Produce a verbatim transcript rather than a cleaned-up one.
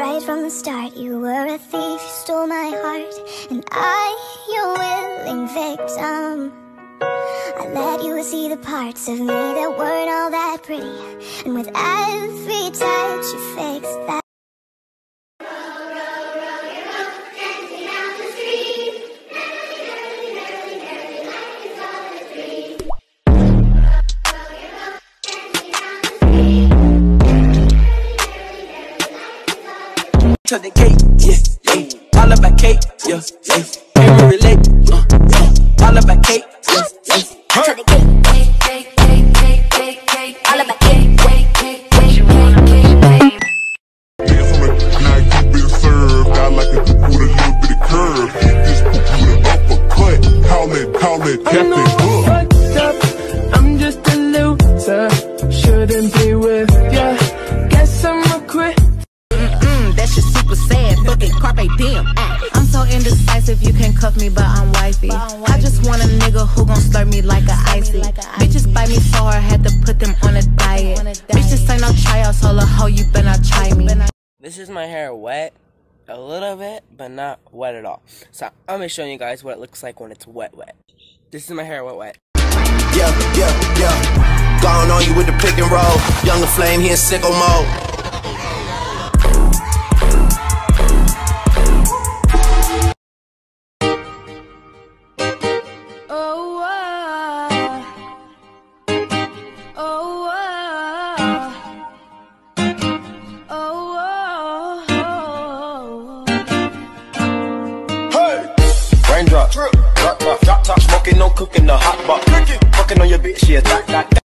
right from the start. You were a thief, you stole my heart, and I, your willing victim. I let you see the parts of me that weren't all that pretty, and with every touch you fixed that. To the gate, yeah, yeah. All about cake, yeah, yeah. Can't relate, uh, uh. All about cake, yeah, yeah. To the gate, cake, cake, cake, cake, cake, cake. All about cake, cake, cake, cake, cake, cake. Dance on the now you been served. I like it with a little bit of curve. This with an uppercut. Call it, call it Captain Hook. Fucked up, I'm just a loser. Shouldn't be with ya. Guess I'ma quit. That shit super sad, fucking carpe diem. I'm so indecisive, you can cuff me, but I'm wifey. I just want a nigga who gon' slurp me like a icy. Bitches bite me so hard, had to put them on a diet. Bitch, this ain't no tryouts, hold a hoe, you better not try me. This is my hair wet, a little bit, but not wet at all. So I'm gonna show you guys what it looks like when it's wet, wet. This is my hair wet, wet. Yeah, yeah, yeah. Gone on you with the pick and roll. Younger flame, he in sicko mode. Raindrop, drop, drop, drop top, smoking, no cooking, the hot box. Fucking on your bitch, yeah, that, that, that.